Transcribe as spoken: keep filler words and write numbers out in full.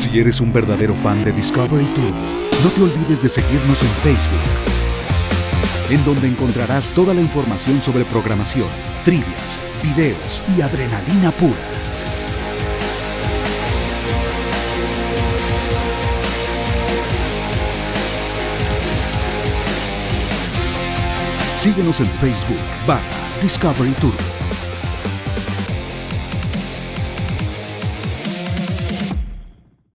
Si eres un verdadero fan de Discovery Turbo, no te olvides de seguirnos en Facebook, en donde encontrarás toda la información sobre programación, trivias, videos y adrenalina pura. Síguenos en Facebook barra Discovery Turbo.